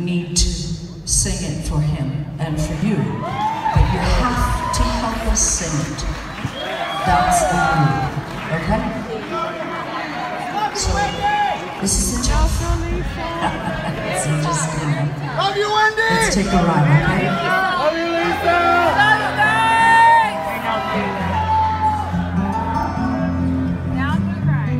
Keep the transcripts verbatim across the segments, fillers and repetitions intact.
need to sing it for him and for you, but you have to help us sing it. That's the rule, okay? So, this is a joke. So just, you know, love you, Wendy! Let's take a ride, okay? Love you, Lisa! Now I'm gonna cry.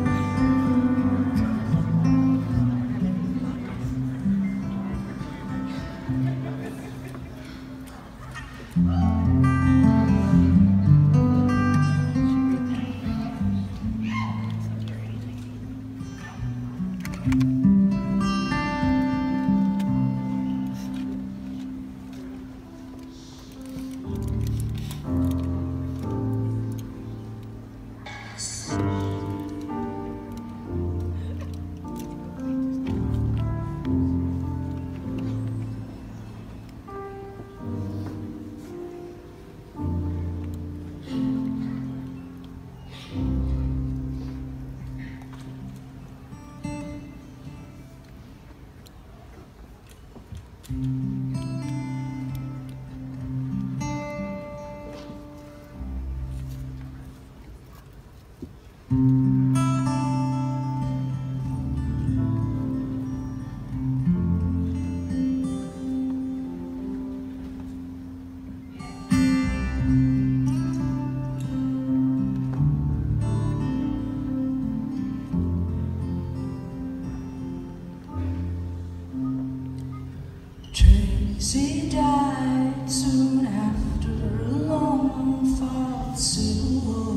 Tracy died soon after a long fought civil war.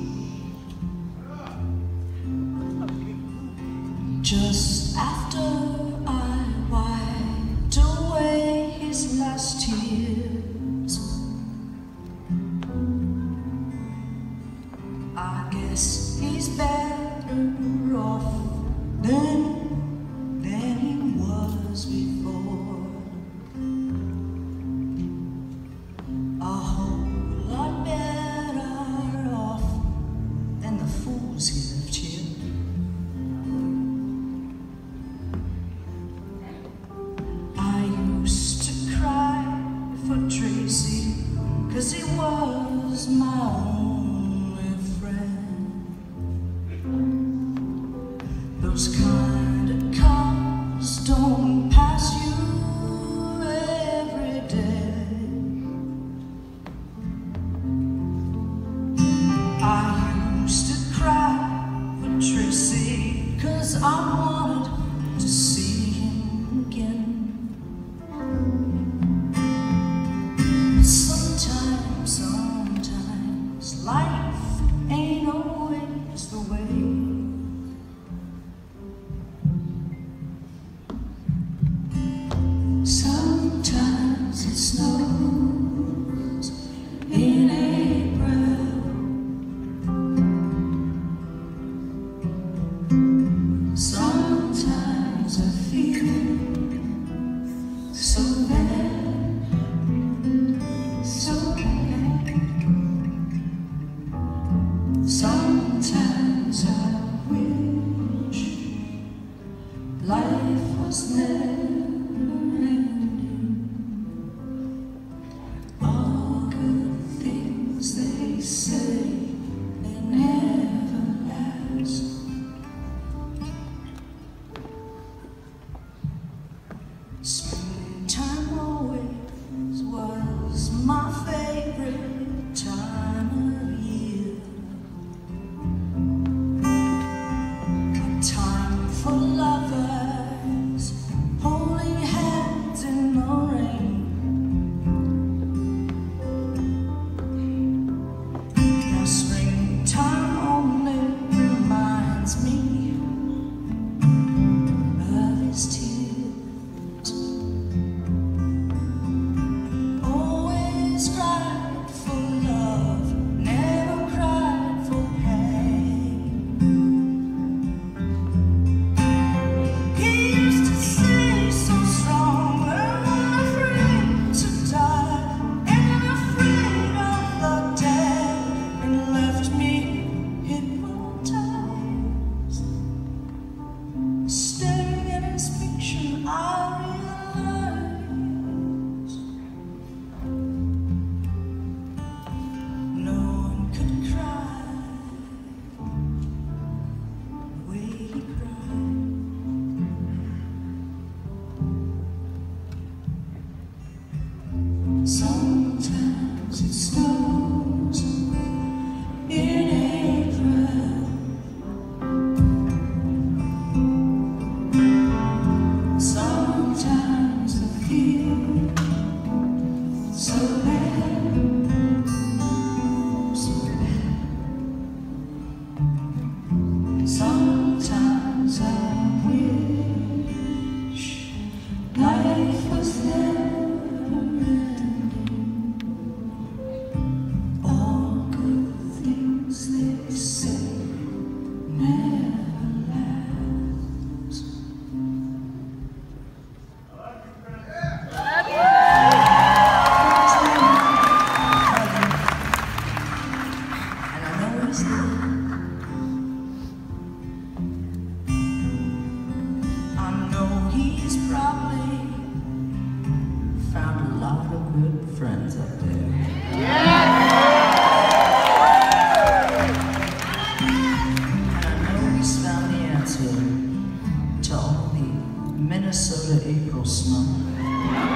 Just after I wiped away his last tears, I guess he's better off than, than he was before. A whole lot better off than the fools he left here. I used to cry for Tracy, 'cause he was my only friend. Those kind of cars don't pass you every day. I used to cry for Tracy, 'cause I wanted to see him again. But sometimes, sometimes life ain't always the way. Sometimes it snows in April. Sometimes I feel so bad, so bad. Sometimes I wish life was never ending. All good things they say, they never last. Springtime always was my favorite time of year. A time for lovers, holding hands up there. And I know he's found the answer to all the Minnesota April snow.